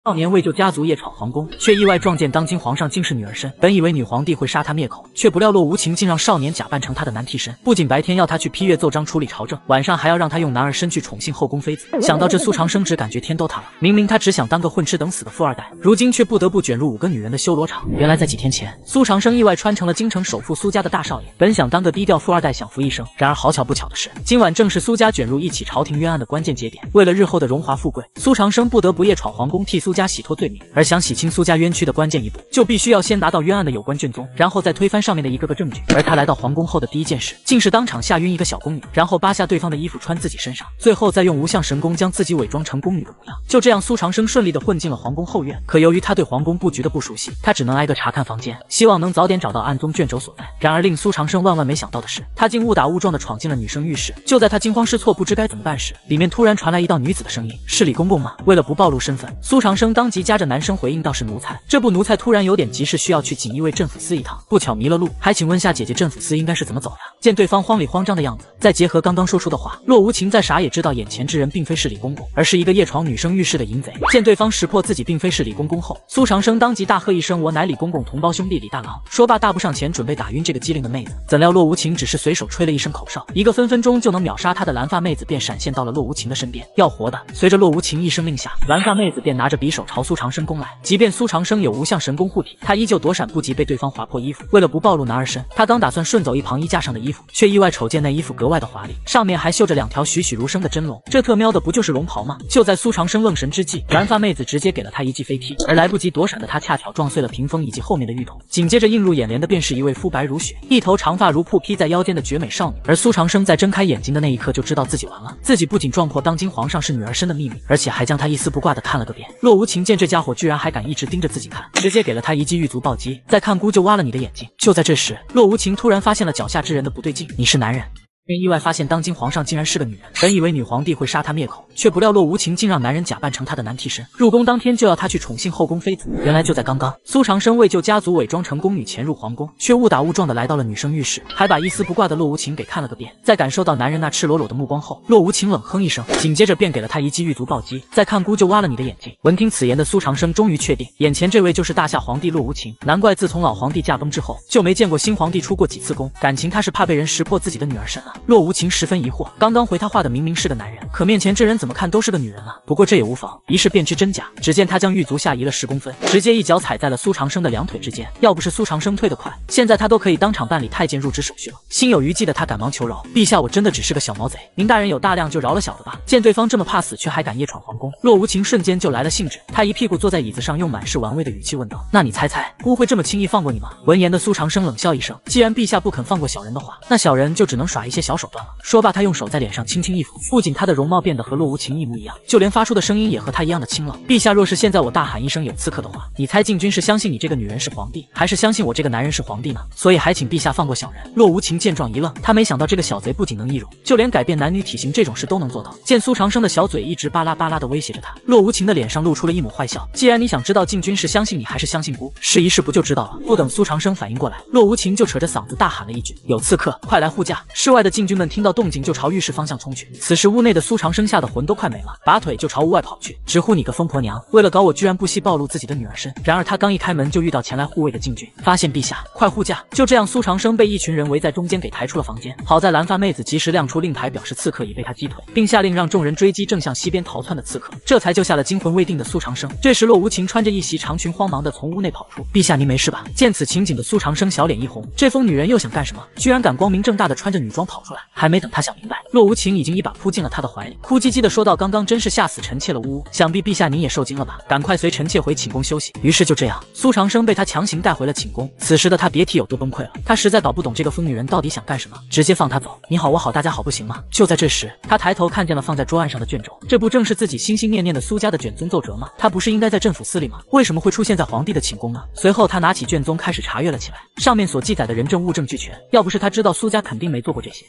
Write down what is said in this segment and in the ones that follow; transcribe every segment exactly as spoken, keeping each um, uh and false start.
少年为救家族夜闯皇宫，却意外撞见当今皇上竟是女儿身。本以为女皇帝会杀他灭口，却不料洛无情竟让少年假扮成他的男替身，不仅白天要他去批阅奏章处理朝政，晚上还要让他用男儿身去宠幸后宫妃子。想到这，苏长生只感觉天都塌了。明明他只想当个混吃等死的富二代，如今却不得不卷入五个女人的修罗场。原来在几天前，苏长生意外穿成了京城首富苏家的大少爷，本想当个低调富二代享福一生，然而好巧不巧的是，今晚正是苏家卷入一起朝廷冤案的关键节点。为了日后的荣华富贵，苏长生不得不夜闯皇宫，替苏家洗脱罪名。而想洗清苏家冤屈的关键一步，就必须要先拿到冤案的有关卷宗，然后再推翻上面的一个个证据。而他来到皇宫后的第一件事，竟是当场吓晕一个小宫女，然后扒下对方的衣服穿自己身上，最后再用无相神功将自己伪装成宫女的模样。就这样，苏长生顺利的混进了皇宫后院。可由于他对皇宫布局的不熟悉，他只能挨个查看房间，希望能早点找到暗宗卷轴所在。然而令苏长生万万没想到的是，他竟误打误撞的闯进了女生浴室。就在他惊慌失措不知该怎么办时，里面突然传来一道女子的声音：“是李公公吗？”为了不暴露身份，苏长生当即夹着男生回应道：“是奴才。”这不，奴才突然有点急事，需要去锦衣卫镇抚司一趟，不巧迷了路，还请问下姐姐镇抚司应该是怎么走呀？见对方慌里慌张的样子，再结合刚刚说出的话，洛无情再傻也知道眼前之人并非是李公公，而是一个夜闯女生浴室的淫贼。见对方识破自己并非是李公公后，苏长生当即大喝一声：“我乃李公公同胞兄弟李大郎！”说罢大步上前准备打晕这个机灵的妹子。怎料洛无情只是随手吹了一声口哨，一个分分钟就能秒杀他的蓝发妹子便闪现到了洛无情的身边。要活的！随着洛无情一声令下，蓝发妹子便拿着匕首朝苏长生攻来。即便苏长生有无相神功护体，他依旧躲闪不及，被对方划破衣服。为了不暴露男儿身，他刚打算顺走一旁衣架上的衣服，却意外瞅见那衣服格外的华丽，上面还绣着两条栩栩如生的真龙。这特喵的不就是龙袍吗？就在苏长生愣神之际，蓝发妹子直接给了他一记飞踢，而来不及躲闪的他恰巧撞碎了屏风以及后面的浴桶。紧接着映入眼帘的便是一位肤白如雪、一头长发如瀑披在腰间的绝美少女。而苏长生在睁开眼睛的那一刻就知道自己完了，自己不仅撞破当今皇上是女儿身的秘密，而且还将他一丝不挂的看了个遍。洛无情见这家伙居然还敢一直盯着自己看，直接给了他一记狱卒暴击，再看姑就挖了你的眼睛。就在这时，洛无情突然发现了脚下之人的不对劲，你是男人。便意外发现当今皇上竟然是个女人，本以为女皇帝会杀他灭口，却不料洛无情竟让男人假扮成他的男替身，入宫当天就要他去宠幸后宫妃子。原来就在刚刚，苏长生为救家族伪装成宫女潜入皇宫，却误打误撞的来到了女生浴室，还把一丝不挂的洛无情给看了个遍。在感受到男人那赤裸裸的目光后，洛无情冷哼一声，紧接着便给了他一记狱卒暴击，再看姑就挖了你的眼睛。闻听此言的苏长生终于确定，眼前这位就是大夏皇帝洛无情。难怪自从老皇帝驾崩之后，就没见过新皇帝出过几次宫，感情他是怕被人识破自己的女儿身啊。洛无情十分疑惑，刚刚回他话的明明是个男人，可面前这人怎么看都是个女人啊。不过这也无妨，一试便知真假。只见他将狱卒下移了十公分，直接一脚踩在了苏长生的两腿之间。要不是苏长生退得快，现在他都可以当场办理太监入职手续了。心有余悸的他赶忙求饶：“陛下，我真的只是个小毛贼，您大人有大量，就饶了小的吧。”见对方这么怕死，却还敢夜闯皇宫，洛无情瞬间就来了兴致。他一屁股坐在椅子上，用满是玩味的语气问道：“那你猜猜，姑会这么轻易放过你吗？”闻言的苏长生冷笑一声：“既然陛下不肯放过小人的话，那小人就只能耍一些小手段了。”说罢，他用手在脸上轻轻一抚，不仅他的容貌变得和洛无情一模一样，就连发出的声音也和他一样的清冷。陛下，若是现在我大喊一声有刺客的话，你猜禁军是相信你这个女人是皇帝，还是相信我这个男人是皇帝呢？所以还请陛下放过小人。洛无情见状一愣，他没想到这个小贼不仅能易容，就连改变男女体型这种事都能做到。见苏长生的小嘴一直巴拉巴拉的威胁着他，洛无情的脸上露出了一抹坏笑。既然你想知道禁军是相信你还是相信姑，试一试不就知道了。不等苏长生反应过来，洛无情就扯着嗓子大喊了一句：“有刺客，快来护驾！”室外的禁军们听到动静就朝浴室方向冲去。此时屋内的苏长生吓得魂都快没了，拔腿就朝屋外跑去，直呼你个疯婆娘，为了搞我居然不惜暴露自己的女儿身。然而他刚一开门就遇到前来护卫的禁军，发现陛下，快护驾！就这样，苏长生被一群人围在中间给抬出了房间。好在蓝发妹子及时亮出令牌，表示刺客已被他击退，并下令让众人追击正向西边逃窜的刺客，这才救下了惊魂未定的苏长生。这时洛无情穿着一袭长裙慌忙的从屋内跑出，陛下您没事吧？见此情景的苏长生小脸一红，这疯女人又想干什么？居然敢光明正大的穿着女装跑出来！还没等他想明白，洛无情已经一把扑进了他的怀里，哭唧唧的说道：“刚刚真是吓死臣妾了，呜呜，想必陛下您也受惊了吧？赶快随臣妾回寝宫休息。”于是就这样，苏长生被他强行带回了寝宫。此时的他别提有多崩溃了，他实在搞不懂这个疯女人到底想干什么，直接放他走。你好我好大家好不行吗？就在这时，他抬头看见了放在桌案上的卷轴，这不正是自己心心念念的苏家的卷宗奏折吗？他不是应该在镇抚司里吗？为什么会出现在皇帝的寝宫呢？随后他拿起卷宗开始查阅了起来，上面所记载的人证物证俱全，要不是他知道苏家肯定没做过这些，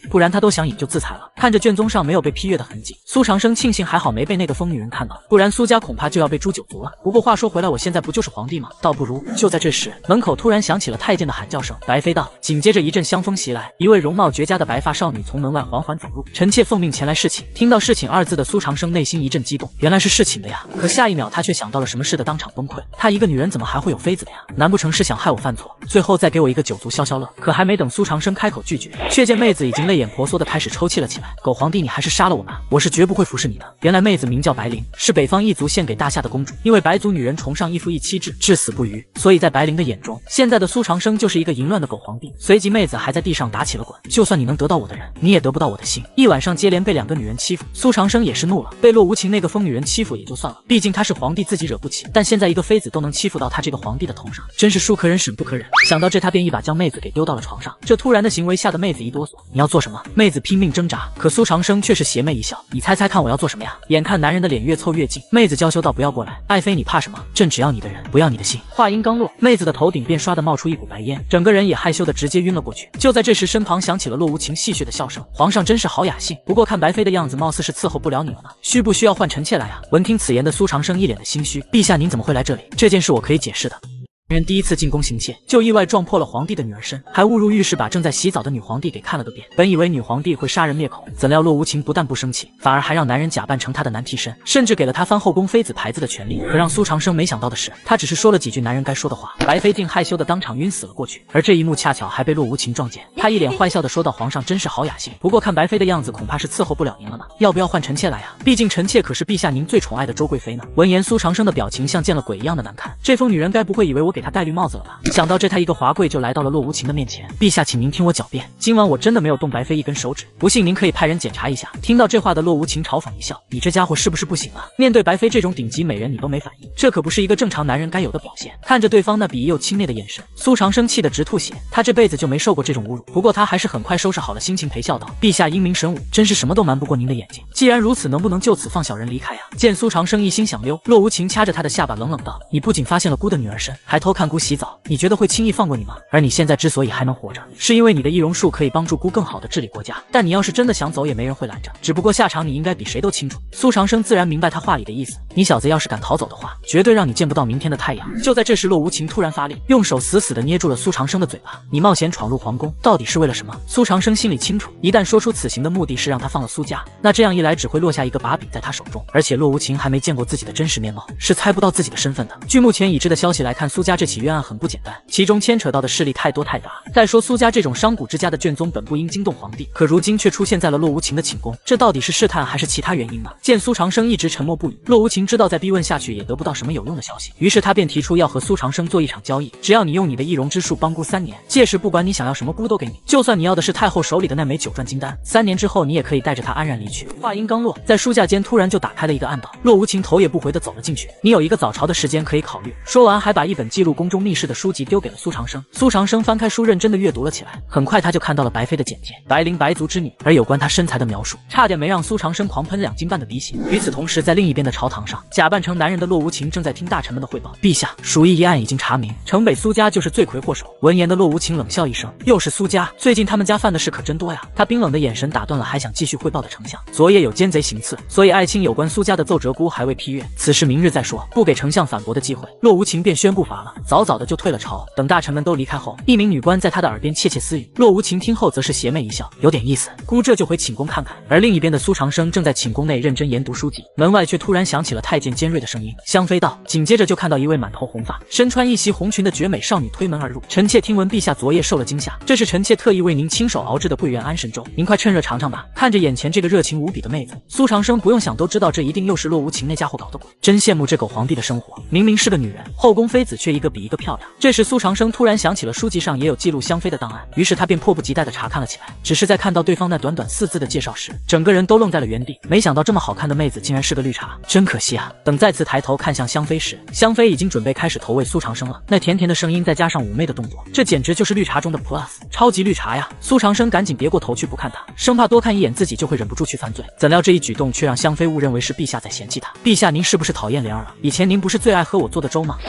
不然他都想引咎自裁了。看着卷宗上没有被批阅的痕迹，苏长生庆幸还好没被那个疯女人看到，不然苏家恐怕就要被诛九族了。不过话说回来，我现在不就是皇帝吗？倒不如……就在这时，门口突然响起了太监的喊叫声。白妃到。紧接着一阵香风袭来，一位容貌绝佳的白发少女从门外缓缓走入。臣妾奉命前来侍寝。听到侍寝二字的苏长生内心一阵激动，原来是侍寝的呀。可下一秒他却想到了什么似的当场崩溃。他一个女人怎么还会有妃子的呀？难不成是想害我犯错，最后再给我一个九族消消乐？可还没等苏长生开口拒绝，却见妹子已经泪眼婆娑的开始抽泣了起来。狗皇帝，你还是杀了我吧，我是绝不会服侍你的。原来妹子名叫白灵，是北方一族献给大夏的公主，因为白族女人崇尚一夫一妻制，至死不渝，所以在白灵的眼中，现在的苏长生就是一个淫乱的狗皇帝。随即妹子还在地上打起了滚，就算你能得到我的人，你也得不到我的心。一晚上接连被两个女人欺负，苏长生也是怒了。被洛无情那个疯女人欺负也就算了，毕竟他是皇帝自己惹不起，但现在一个妃子都能欺负到他这个皇帝的头上，真是恕可忍审不可忍。想到这，他便一把将妹子给丢到了床上。这突然的行为吓得妹子一哆嗦。你要做什么？妹子拼命挣扎，可苏长生却是邪魅一笑，你猜猜看我要做什么呀？眼看男人的脸越凑越近，妹子娇羞道：不要过来，爱妃你怕什么？朕只要你的人，不要你的心。话音刚落，妹子的头顶便唰地冒出一股白烟，整个人也害羞的直接晕了过去。就在这时，身旁响起了洛无情戏谑的笑声：皇上真是好雅兴，不过看白妃的样子，貌似是伺候不了你了呢，需不需要换臣妾来啊？闻听此言的苏长生一脸的心虚，陛下您怎么会来这里？这件事我可以解释的。人第一次进宫行窃，就意外撞破了皇帝的女儿身，还误入浴室把正在洗澡的女皇帝给看了个遍。本以为女皇帝会杀人灭口，怎料洛无情不但不生气，反而还让男人假扮成他的男替身，甚至给了他翻后宫妃子牌子的权利。可让苏长生没想到的是，他只是说了几句男人该说的话，白妃竟害羞的当场晕死了过去。而这一幕恰巧还被洛无情撞见，他一脸坏笑的说道：皇上真是好雅兴，不过看白妃的样子，恐怕是伺候不了您了呢，要不要换臣妾来啊？毕竟臣妾可是陛下您最宠爱的周贵妃呢。闻言，苏长生的表情像见了鬼一样的难看，这疯女人该不会以为我给她戴绿帽子了吧？想到这，他一个滑跪就来到了洛无情的面前。陛下，请您听我狡辩，今晚我真的没有动白妃一根手指，不信您可以派人检查一下。听到这话的洛无情嘲讽一笑：你这家伙是不是不行了？面对白妃这种顶级美人，你都没反应，这可不是一个正常男人该有的表现。看着对方那鄙夷又轻蔑的眼神，苏长生气得直吐血。他这辈子就没受过这种侮辱。不过他还是很快收拾好了心情，陪笑道：陛下英明神武，真是什么都瞒不过您的眼睛。既然如此，能不能就此放小人离开呀？见苏长生一心想溜，洛无情掐着他的下巴冷冷道：你不仅发现了姑的女儿身，还偷看姑洗澡，你觉得会轻易放过你吗？而你现在之所以还能活着，是因为你的易容术可以帮助姑更好的治理国家。但你要是真的想走，也没人会拦着，只不过下场你应该比谁都清楚。苏长生自然明白他话里的意思，你小子要是敢逃走的话，绝对让你见不到明天的太阳。就在这时，洛无情突然发力，用手死死地捏住了苏长生的嘴巴。你冒险闯入皇宫，到底是为了什么？苏长生心里清楚，一旦说出此行的目的是让他放了苏家，那这样一来只会落下一个把柄在他手中，而且洛无情还没见过自己的真实面貌，是猜不到自己的身份的。据目前已知的消息来看，苏家这起冤案很不简单，其中牵扯到的势力太多太杂。再说苏家这种商贾之家的卷宗本不应惊动皇帝，可如今却出现在了洛无情的寝宫，这到底是试探还是其他原因呢？见苏长生一直沉默不语，洛无情知道再逼问下去也得不到什么有用的消息，于是他便提出要和苏长生做一场交易，只要你用你的易容之术帮姑三年，届时不管你想要什么姑都给你，就算你要的是太后手里的那枚九转金丹，三年之后你也可以带着它安然离去。话音刚落，在书架间突然就打开了一个暗道，洛无情头也不回的走了进去。你有一个早朝的时间可以考虑。说完还把一本记录宫中密室的书籍丢给了苏长生。苏长生翻开书认真的阅读了起来，很快他就看到了白妃的简介，白灵白族之女，而有关她身材的描述差点没让苏长生狂喷两斤半的鼻血。与此同时，在另一边的朝堂上，假扮成男人的洛无情正在听大臣们的汇报。陛下，鼠疫一案已经查明，城北苏家就是罪魁祸首。闻言的洛无情冷笑一声，又是苏家，最近他们家犯的事可真多呀。他冰冷的眼神打断了还想继续汇报的丞相。昨夜有奸贼行刺，所以爱卿有关苏家的奏折姑还未批阅，此事明日再说。不给丞相反驳的机会，洛无情便宣布罚了，早早的就退了朝。等大臣们都离开后，一名女官在他的耳边窃窃私语，洛无情听后则是邪魅一笑，有点意思，姑这就回寝宫看看。而另一边的苏长生正在寝宫内认真研读书籍，门外却突然响起了太监尖锐的声音：香妃到。紧接着就看到一位满头红发、身穿一袭红裙的绝美少女推门而入。臣妾听闻陛下昨夜受了惊吓，这是臣妾特意为您亲手熬制的桂圆安神粥，您快趁热尝尝吧。看着眼前这个热情无比的妹子，苏长生不用想都知道这一定又是洛无情那家伙搞的鬼。真羡慕这狗皇帝的生活，明明是个女人，后宫妃子却一个比一个漂亮。这时苏长生突然想起了书籍上也有记录香妃的档案，于是他便迫不及待地查看了起来。只是在看到对方那短短四字的介绍时，整个人都愣在了原地。没想到这么好看的妹子竟然是个绿茶，真可惜啊。等再次抬头看向香妃时，香妃已经准备开始投喂苏长生了，那甜甜的声音再加上妩媚的动作，这简直就是绿茶中的 plus， 超级绿茶呀。苏长生赶紧别过头去不看她，生怕多看一眼自己就会忍不住去犯罪。怎料这一举动却让香妃误认为是陛下在嫌弃她。陛下您是不是讨厌莲儿了？以前您不是最爱喝我做的粥吗？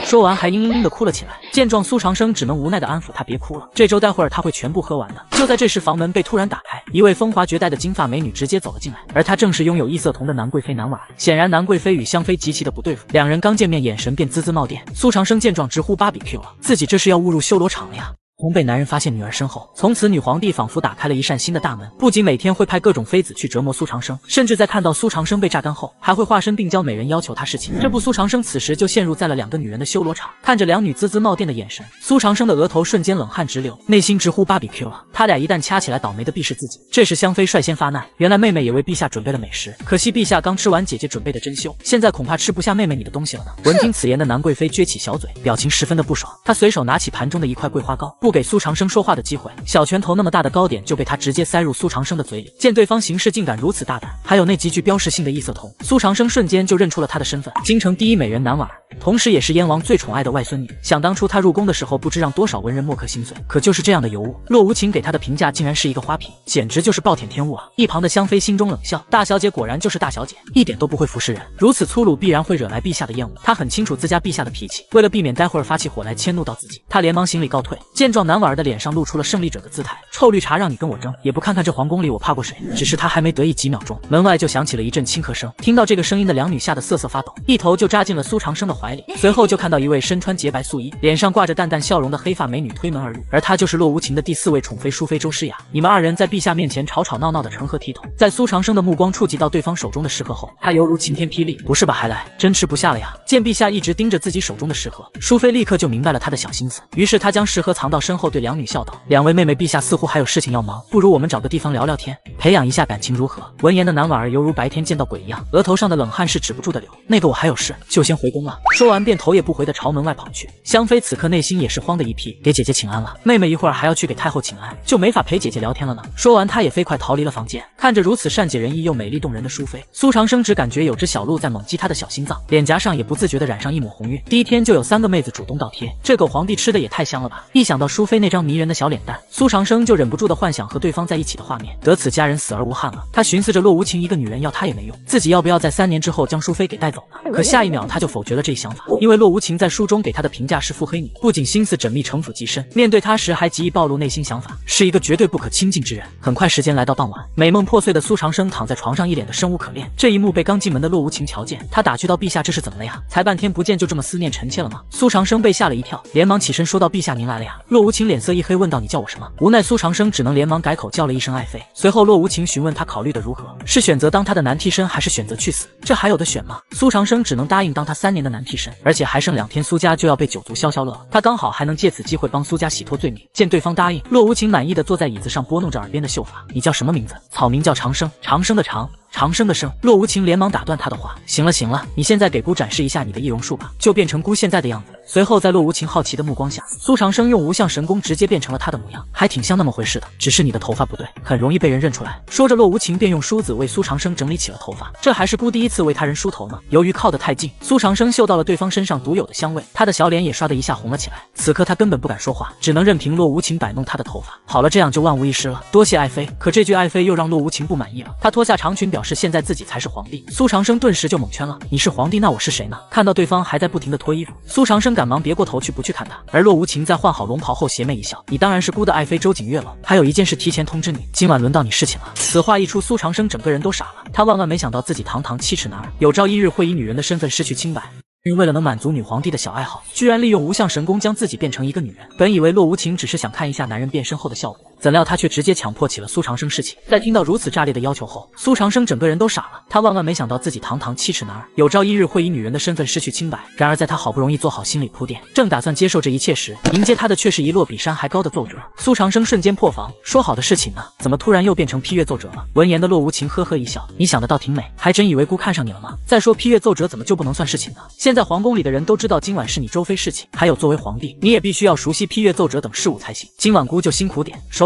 说完还嘤嘤嘤的哭了起来。见状，苏长生只能无奈的安抚他别哭了，这粥待会儿他会全部喝完的。就在这时，房门被突然打开，一位风华绝代的金发美女直接走了进来，而她正是拥有异色瞳的南贵妃南婉儿。显然南贵妃与香妃极其的不对付，两人刚见面眼神便滋滋冒电。苏长生见状直呼芭比 Q 了，自己这是要误入修罗场了呀。从被男人发现女儿身后，从此女皇帝仿佛打开了一扇新的大门，不仅每天会派各种妃子去折磨苏长生，甚至在看到苏长生被榨干后，还会化身病娇美人要求他侍寝。这不，苏长生此时就陷入在了两个女人的修罗场。看着两女滋滋冒电的眼神，苏长生的额头瞬间冷汗直流，内心直呼芭比 Q 了。他俩一旦掐起来，倒霉的必是自己。这时香妃率先发难，原来妹妹也为陛下准备了美食，可惜陛下刚吃完姐姐准备的珍馐，现在恐怕吃不下妹妹你的东西了呢。闻听此言的南贵妃撅起小嘴，表情十分的不爽。她随手拿起盘中的一块桂花糕，不给苏长生说话的机会，小拳头那么大的糕点就被他直接塞入苏长生的嘴里。见对方行事竟敢如此大胆，还有那极具标识性的异色瞳，苏长生瞬间就认出了他的身份——京城第一美人南婉儿，同时也是燕王最宠爱的外孙女。想当初他入宫的时候，不知让多少文人墨客心碎。可就是这样的尤物，洛无情给他的评价竟然是一个花瓶，简直就是暴殄天物啊！一旁的香妃心中冷笑，大小姐果然就是大小姐，一点都不会服侍人，如此粗鲁必然会惹来陛下的厌恶。他很清楚自家陛下的脾气，为了避免待会儿发起火来迁怒到自己，他连忙行礼告退。见状，南婉儿的脸上露出了胜利者的姿态，臭绿茶让你跟我争，也不看看这皇宫里我怕过谁？只是他还没得意几秒钟，门外就响起了一阵轻咳声。听到这个声音的两女吓得瑟瑟发抖，一头就扎进了苏长生的怀里。随后就看到一位身穿洁白素衣，脸上挂着淡淡笑容的黑发美女推门而入，而她就是洛无情的第四位宠妃淑妃周诗雅。你们二人在陛下面前吵吵闹闹的成何体统？在苏长生的目光触及到对方手中的食盒后，他犹如晴天霹雳，不是吧，还来？真吃不下了呀！见陛下一直盯着自己手中的食盒，淑妃立刻就明白了他的小心思，于是他将食盒藏到身后，对两女笑道：两位妹妹，陛下似乎还有事情要忙，不如我们找个地方聊聊天，培养一下感情如何？闻言的南婉儿犹如白天见到鬼一样，额头上的冷汗是止不住的流。那个我还有事，就先回宫了。说完便头也不回的朝门外跑去。香妃此刻内心也是慌的一批，给姐姐请安了，妹妹一会儿还要去给太后请安，就没法陪姐姐聊天了呢。说完，她也飞快逃离了房间。看着如此善解人意又美丽动人的淑妃，苏长生只感觉有只小鹿在猛击他的小心脏，脸颊上也不自觉的染上一抹红晕。第一天就有三个妹子主动倒贴，这狗皇帝吃的也太香了吧！一想到淑妃那张迷人的小脸蛋，苏长生就忍不住的幻想和对方在一起的画面。得此佳人死而无憾了，他寻思着洛无情一个女人要他也没用，自己要不要在三年之后将淑妃给带走呢？可下一秒他就否决了这一想法，因为洛无情在书中给他的评价是腹黑女，不仅心思缜密城府极深，面对他时还极易暴露内心想法，是一个绝对不可亲近之人。很快时间来到傍晚，美梦破碎的苏长生躺在床上一脸的生无可恋，这一幕被刚进门的洛无情瞧见，他打趣道：陛下这是怎么了呀？才半天不见就这么思念臣妾了吗？苏长生被吓了一跳，连忙起身说道：陛下您来了呀。洛无情脸色一黑问道：你叫我什么？无奈苏长生只能连忙改口叫了一声爱妃。随后洛无情询问他考虑的如何，是选择当他的男替身还是选择去死？这还有的选吗？苏长生只能答应当他三年的男替身，而且还剩两天苏家就要被九族消消乐，他刚好还能借此机会帮苏家洗脱罪名。见对方答应，洛无情满意的坐在椅子上拨弄着耳边的秀发。你叫什么名字？草名叫长生，长生的长，长生的生。洛无情连忙打断他的话，行了行了，你现在给姑展示一下你的易容术吧，就变成姑现在的样子。随后在洛无情好奇的目光下，苏长生用无相神功直接变成了他的模样，还挺像那么回事的，只是你的头发不对，很容易被人认出来。说着洛无情便用梳子为苏长生整理起了头发，这还是姑第一次为他人梳头呢。由于靠得太近，苏长生嗅到了对方身上独有的香味，他的小脸也刷的一下红了起来。此刻他根本不敢说话，只能任凭洛无情摆弄他的头发。好了，这样就万无一失了，多谢爱妃。可这句爱妃又让洛无情不满意了，他脱下长裙表示现在自己才是皇帝。苏长生顿时就蒙圈了，你是皇帝，那我是谁呢？看到对方还在不停的脱衣服，苏长生赶忙别过头去不去看他，而洛无情在换好龙袍后邪魅一笑，你当然是姑的爱妃周景月了，还有一件事提前通知你，今晚轮到你侍寝了。此话一出，苏长生整个人都傻了，他万万没想到自己堂堂七尺男儿，有朝一日会以女人的身份失去清白。为了能满足女皇帝的小爱好，居然利用无相神功将自己变成一个女人。本以为洛无情只是想看一下男人变身后的效果，怎料他却直接强迫起了苏长生侍寝。在听到如此炸裂的要求后，苏长生整个人都傻了，他万万没想到自己堂堂七尺男儿，有朝一日会以女人的身份失去清白。然而在他好不容易做好心理铺垫，正打算接受这一切时，迎接他的却是一摞比山还高的奏折。苏长生瞬间破防，说好的侍寝呢？怎么突然又变成批阅奏折了？闻言的洛无情呵呵一笑，你想的倒挺美，还真以为姑看上你了吗？再说批阅奏折怎么就不能算侍寝呢？现在皇宫里的人都知道今晚是你周妃侍寝，还有作为皇帝，你也必须要熟悉批阅奏折等事务才行。今晚姑就辛苦点，手把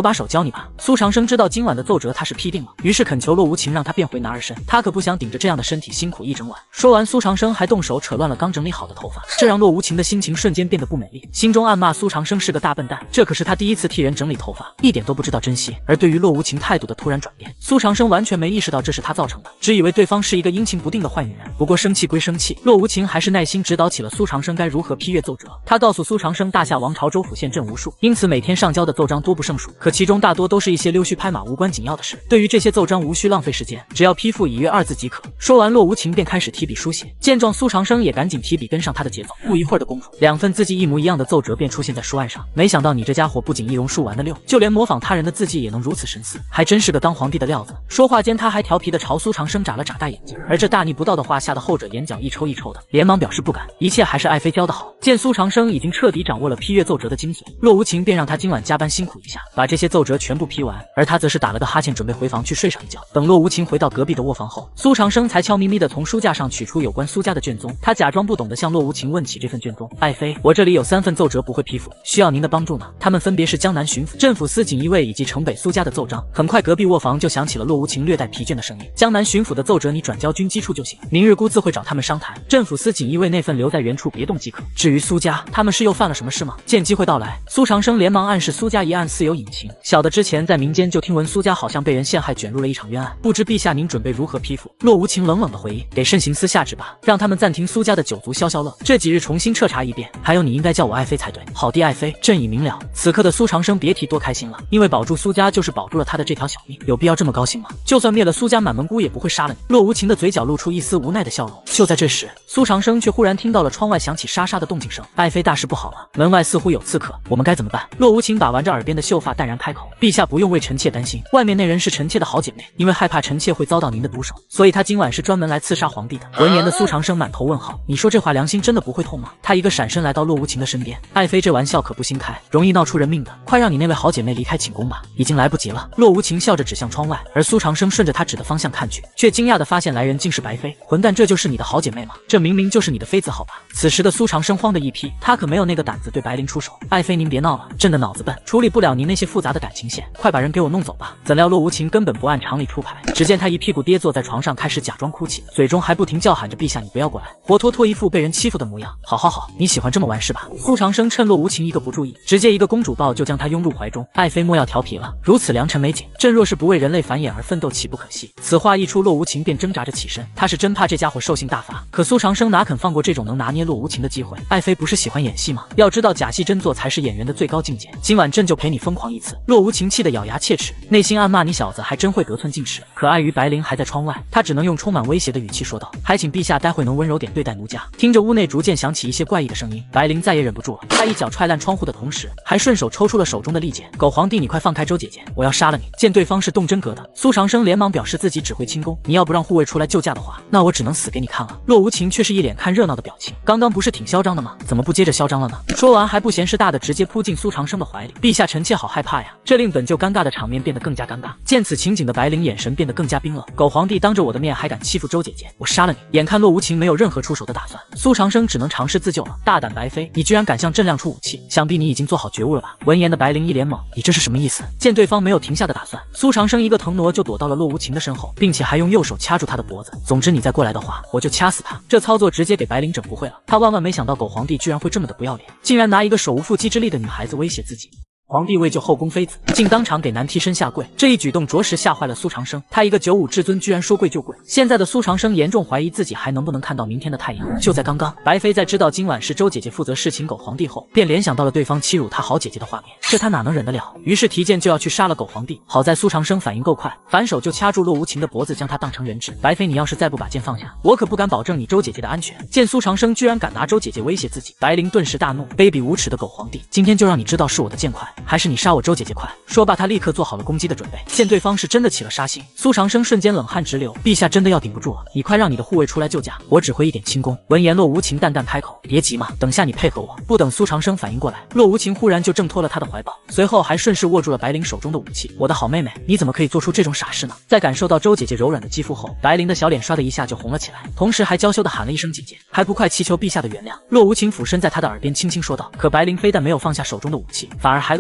把手教你吧。苏长生知道今晚的奏折他是批定了，于是恳求洛无情让他变回男儿身，他可不想顶着这样的身体辛苦一整晚。说完，苏长生还动手扯乱了刚整理好的头发，这让洛无情的心情瞬间变得不美丽，心中暗骂苏长生是个大笨蛋。这可是他第一次替人整理头发，一点都不知道珍惜。而对于洛无情态度的突然转变，苏长生完全没意识到这是他造成的，只以为对方是一个阴晴不定的坏女人。不过生气归生气，洛无情还是耐心指导起了苏长生该如何批阅奏折。他告诉苏长生，大夏王朝州府县镇无数，因此每天上交的奏章多不胜数，可其中大多都是一些溜须拍马无关紧要的事。对于这些奏章无需浪费时间，只要批复已阅二字即可。说完，洛无情便开始提笔书写。见状，苏长生也赶紧提笔跟上他的节奏。不一会儿的功夫，两份字迹一模一样的奏折便出现在书案上。没想到你这家伙不仅易容术玩得溜，就连模仿他人的字迹也能如此神似，还真是个当皇帝的料子。说话间，他还调皮的朝苏长生眨了眨大眼睛，而这大逆不道的话吓得后者眼角一抽一抽的，连忙表示不敢，一切还是爱妃教得好。见苏长生已经彻底掌握了批阅奏折的精髓，洛无情便让他今晚加班辛苦一下，把这些奏折全部批完，而他则是打了个哈欠，准备回房去睡上一觉。等洛无情回到隔壁的卧房后，苏长生才悄咪咪的从书架上取出有关苏家的卷宗，他假装不懂的向洛无情问起这份卷宗。爱妃，我这里有三份奏折不会批复，需要您的帮助呢。他们分别是江南巡抚、镇抚司锦衣卫以及城北苏家的奏章。很快，隔壁卧房就响起了洛无情略带疲倦的声音。江南巡抚的奏折你转交军机处就行，明日姑自会找他们商谈。镇抚司锦衣卫那份留在原处别动即可。至于苏家，他们是又犯了什么事吗？见机会到来，苏长生连忙暗示苏家一案似有隐情，小的之前在民间就听闻苏家好像被人陷害，卷入了一场冤案，不知陛下您准备如何批复？洛无情冷冷的回应：给慎刑司下旨吧，让他们暂停苏家的酒足消消乐，这几日重新彻查一遍。还有，你应该叫我爱妃才对。好的，爱妃，朕已明了。此刻的苏长生别提多开心了，因为保住苏家就是保住了他的这条小命，有必要这么高兴吗？就算灭了苏家，满门姑也不会杀了你。洛无情的嘴角露出一丝无奈的笑容。就在这时，苏长生却忽然听到了窗外响起沙沙的动静声。爱妃，大事不好了，门外似乎有刺客，我们该怎么办？洛无情把玩着耳边的秀发，淡然开口：陛下不用为臣妾担心，外面那人是臣妾的好姐妹，因为害怕臣妾会遭到您的毒手，所以她今晚是专门来刺杀皇帝的。闻言的苏长生满头问号，你说这话良心真的不会痛吗？他一个闪身来到洛无情的身边，爱妃这玩笑可不新开，容易闹出人命的，快让你那位好姐妹离开寝宫吧，已经来不及了。洛无情笑着指向窗外，而苏长生顺着他指的方向看去，却惊讶地发现来人竟是白妃。混蛋，这就是你的好姐妹吗？这明明就是你的妃子好吧？此时的苏长生慌的一批，他可没有那个胆子对白灵出手。爱妃您别闹了，朕的脑子笨，处理不了您那些复杂的感情线，快把人给我弄走吧。怎料洛无情根本不按常理出牌，只见他一屁股跌坐在床上，开始假装哭泣，嘴中还不停叫喊着陛下你不要过来，活脱脱一副被人欺负的模样。好好好，你喜欢这么玩是吧？苏长生趁洛无情一个不注意，直接一个公主抱就将他拥入怀中。爱妃莫要调皮了，如此良辰美景，朕若是不为人类繁衍而奋斗，岂不可惜？此话一出，洛无情便挣扎着起身，他是真怕这家伙兽性大发，可苏长生哪肯放过这种能拿捏洛无情的机会。爱妃不是喜欢演戏吗？要知道假戏真做才是演员的最高境界，今晚朕就陪你疯狂一次。洛无情气得咬牙切齿，内心暗骂你小子还真会得寸进尺。可碍于白灵还在窗外，他只能用充满威胁的语气说道：还请陛下待会能温柔点对待奴家。听着屋内逐渐响起一些怪异的声音，白灵再也忍不住了，他一脚踹烂窗户的同时，还顺手抽出了手中的利剑。狗皇帝，你快放开周姐姐，我要杀了你！见对方是动真格的，苏长生连忙表示自己只会轻功，你要不让护卫出来救驾的话，那我只能死给你看了。洛无情却是一脸看热闹的表情，刚刚不是挺嚣张的吗？怎么不接着嚣张了呢？说完还不嫌事大的直接扑进苏长生的怀里。陛下，臣妾好害怕呀！这令本就尴尬的场面变得更加尴尬。见此情景的白灵眼神变得更加冰冷，狗皇帝当着我的面还敢欺负周姐姐，我杀了你！眼看洛无情没有任何出手的打算，苏长生只能尝试自救了。大胆白妃，你居然敢向朕亮出武器，想必你已经做好觉悟了吧？闻言的白灵一脸懵，你这是什么意思？见对方没有停下的打算，苏长生一个腾挪就躲到了洛无情的身后，并且还用右手掐住他的脖子。总之你再过来的话，我就掐死他。这操作直接给白灵整不会了，他万万没想到狗皇帝居然会这么的不要脸，竟然拿一个手无缚鸡之力的女孩子威胁自己。皇帝为救后宫妃子，竟当场给男替身下跪，这一举动着实吓坏了苏长生。他一个九五至尊，居然说跪就跪。现在的苏长生严重怀疑自己还能不能看到明天的太阳。就在刚刚，白妃在知道今晚是周姐姐负责侍寝狗皇帝后，便联想到了对方欺辱她好姐姐的画面，这他哪能忍得了？于是提剑就要去杀了狗皇帝。好在苏长生反应够快，反手就掐住洛无情的脖子，将他当成人质。白妃，你要是再不把剑放下，我可不敢保证你周姐姐的安全。见苏长生居然敢拿周姐姐威胁自己，白灵顿时大怒，卑鄙无耻的狗皇帝，今天就让你知道是我的剑快，还是你杀我周姐姐快！说罢，他立刻做好了攻击的准备。见对方是真的起了杀心，苏长生瞬间冷汗直流。陛下真的要顶不住了，你快让你的护卫出来救驾，我只会一点轻功。闻言，洛无情淡淡开口：别急嘛，等下你配合我。不等苏长生反应过来，洛无情忽然就挣脱了他的怀抱，随后还顺势握住了白灵手中的武器。我的好妹妹，你怎么可以做出这种傻事呢？在感受到周姐姐柔软的肌肤后，白灵的小脸刷的一下就红了起来，同时还娇羞的喊了一声姐姐，还不快祈求陛下的原谅。洛无情俯身在她的耳边轻轻说道。可白灵非但没有放下手中的武器，反而还恶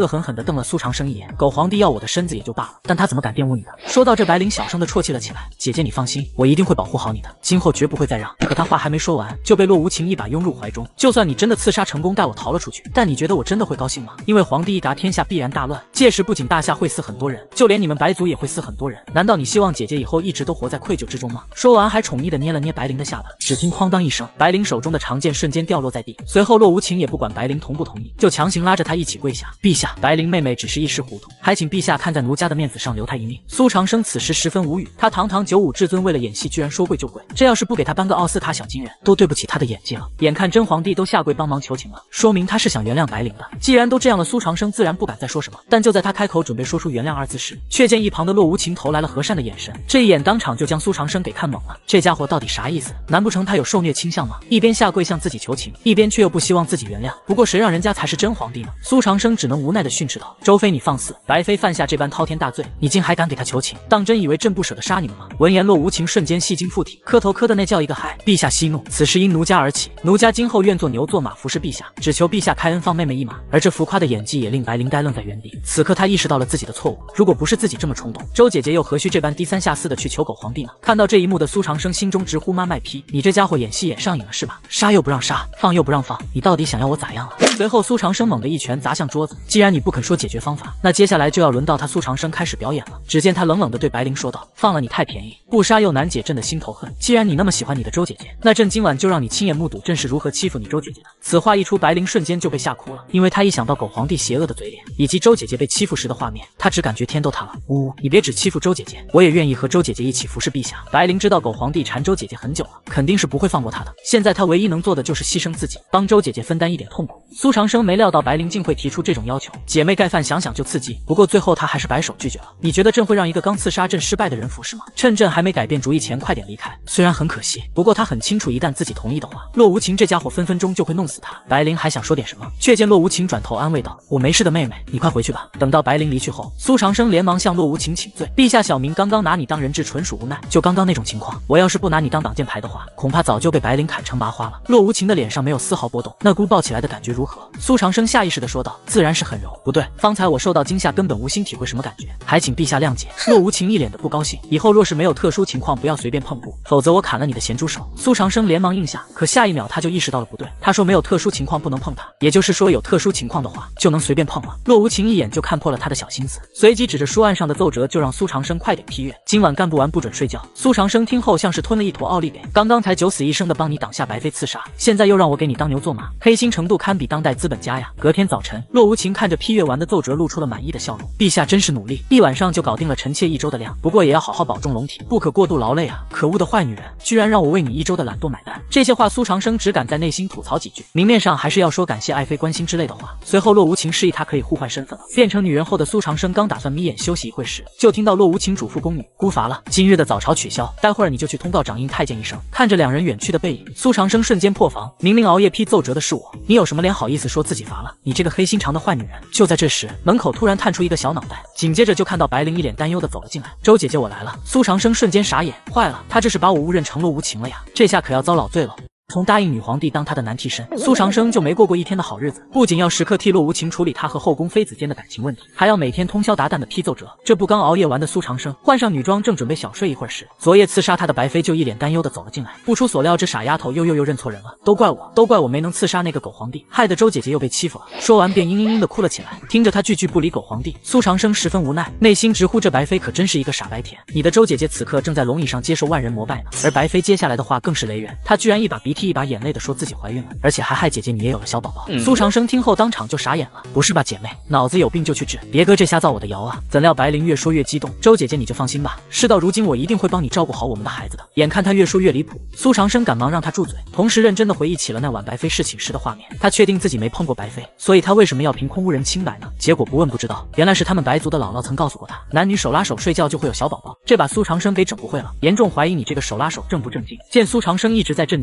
狠狠地瞪了苏长生一眼。狗皇帝要我的身子也就罢了，但他怎么敢玷污你的？说到这，白灵小声地啜泣了起来。姐姐你放心，我一定会保护好你的，今后绝不会再让。可他话还没说完，就被洛无情一把拥入怀中。就算你真的刺杀成功，带我逃了出去，但你觉得我真的会高兴吗？因为皇帝一答，天下必然大乱，届时不仅大夏会死很多人，就连你们白族也会死很多人。难道你希望姐姐以后一直都活在愧疚之中吗？说完还宠溺地捏了捏白灵的下巴。只听哐当一声，白灵手中的长剑瞬间掉落在地，随后洛无情也不管白灵同不同意，就强行拉着她一起跪下。陛下，白灵妹妹只是一时糊涂，还请陛下看在奴家的面子上留她一命。苏长生此时十分无语，他堂堂九五至尊为了演戏居然说跪就跪，这要是不给他颁个奥斯卡小金人，都对不起他的演技了。眼看真皇帝都下跪帮忙求情了，说明他是想原谅白灵的。既然都这样了，苏长生自然不敢再说什么。但就在他开口准备说出原谅二字时，却见一旁的洛无情投来了和善的眼神，这一眼当场就将苏长生给看懵了。这家伙到底啥意思？难不成他有受虐倾向吗？一边下跪向自己求情，一边却又不希望自己原谅。不过谁让人家才是真皇帝呢？苏长生只能无奈地训斥道：“周妃，你放肆！白妃犯下这般滔天大罪，你竟还敢给他求情，当真以为朕不舍得杀你们吗？”闻言，洛无情瞬间戏精附体，磕头磕的那叫一个嗨。陛下息怒，此事因奴家而起，奴家今后愿做牛做马服侍陛下，只求陛下开恩放妹妹一马。而这浮夸的演技也令白灵呆愣在原地。此刻他意识到了自己的错误，如果不是自己这么冲动，周姐姐又何须这般低三下四的去求狗皇帝呢？看到这一幕的苏长生心中直呼妈卖批，你这家伙演戏演上瘾了是吧？杀又不让杀，放又不让放，你到底想要我咋样了？随后苏长生猛地一拳砸向桌子，既然你不肯说解决方法，那接下来就要轮到他苏长生开始表演了。只见他冷冷地对白灵说道：“放了你太便宜，不杀又难解朕的心头恨。既然你那么喜欢你的周姐姐，那朕今晚就让你亲眼目睹朕是如何欺负你周姐姐的。”此话一出，白灵瞬间就被吓哭了，因为他一想到狗皇帝邪恶的嘴脸以及周姐姐被欺负时的画面，他只感觉天都塌了。呜、你别只欺负周姐姐，我也愿意和周姐姐一起服侍陛下。白灵知道狗皇帝缠周姐姐很久了，肯定是不会放过她的。现在他唯一能做的就是牺牲自己，帮周姐姐分担一点痛苦。苏长生没料到白灵竟会提出这种要求，姐妹盖饭想想就刺激。不过最后他还是摆手拒绝了。你觉得朕会让一个刚刺杀朕失败的人服侍吗？趁朕还没改变主意前快点离开。虽然很可惜，不过他很清楚，一旦自己同意的话，洛无情这家伙分分钟就会弄死他。白灵还想说点什么，却见洛无情转头安慰道：“我没事的，妹妹，你快回去吧。”等到白灵离去后，苏长生连忙向洛无情请罪：“陛下，小民刚刚拿你当人质，纯属无奈。就刚刚那种情况，我要是不拿你当挡箭牌的话，恐怕早就被白灵砍成麻花了。”洛无情的脸上没有丝毫波动，那股抱起来的感觉如何？苏长生下意识地说道：“自然是很柔。不对，方才我受到惊吓，根本无心体会什么感觉，还请陛下谅解。”洛无情一脸的不高兴，以后若是没有特殊情况，不要随便碰触，否则我砍了你的咸猪手。苏长生连忙应下，可下一秒他就意识到了不对，他说没有特殊情况不能碰他，也就是说有特殊情况的话就能随便碰了。洛无情一眼就看破了他的小心思，随即指着书案上的奏折就让苏长生快点批阅，今晚干不完不准睡觉。苏长生听后像是吞了一坨奥利给，刚刚才九死一生的帮你挡下白妃刺杀，现在又让我给你当牛做马，黑心程度堪比当代资本家呀。隔天早晨，洛无情看着批阅完的奏折露出了满意的笑容，陛下真是努力，一晚上就搞定了臣妾一周的量，不过也要好好保重龙体，不可过度劳累啊。可恶的坏女人，居然让我为你一周的懒惰买单。这些话苏长生只敢在内心吐槽几句，明面上还是要说感谢爱妃关心之类的话。随后洛无情示意他可以互换身份了，变成女人后的苏长生刚打算眯眼休息一会时，就听到洛无情嘱咐宫女：“孤乏了，今日的早朝取消，待会儿你就去通告掌印太监一声。”看着两人远去的背影，苏长生瞬间破防，明明熬夜批奏折的是我，你有什么脸好意思说自己乏了？你这个黑心肠的坏女人！就在这时，门口突然探出一个小脑袋，紧接着就看到白灵一脸担忧的走了进来。周姐姐，我来了。苏长生瞬间傻眼，坏了，他这是把我误认成洛无情了呀，这下可要遭老罪了。从答应女皇帝当他的男替身，苏长生就没过过一天的好日子，不仅要时刻替洛无情处理他和后宫妃子间的感情问题，还要每天通宵达旦的批奏折。这不刚熬夜完的苏长生换上女装，正准备小睡一会儿时，昨夜刺杀他的白妃就一脸担忧的走了进来。不出所料，这傻丫头又又又认错人了，都怪我，都怪我没能刺杀那个狗皇帝，害得周姐姐又被欺负了。说完便嘤嘤嘤的哭了起来。听着他句句不离狗皇帝，苏长生十分无奈，内心直呼这白妃可真是一个傻白甜。你的周姐姐此刻正在龙椅上接受万人膜拜呢，而白妃接下来的话更是雷人，她居然一把鼻涕一把眼泪的说自己怀孕了，而且还害姐姐你也有了小宝宝。嗯、苏长生听后当场就傻眼了，不是吧姐妹，脑子有病就去治，别搁这瞎造我的谣啊！怎料白灵越说越激动，周姐姐你就放心吧，事到如今我一定会帮你照顾好我们的孩子的。眼看他越说越离谱，苏长生赶忙让他住嘴，同时认真的回忆起了那晚白妃侍寝时的画面。他确定自己没碰过白妃，所以他为什么要凭空污人清白呢？结果不问不知道，原来是他们白族的姥姥曾告诉过他，男女手拉手睡觉就会有小宝宝。这把苏长生给整不会了，严重怀疑你这个手拉手正不正经。见苏长生一直在震惊，白妃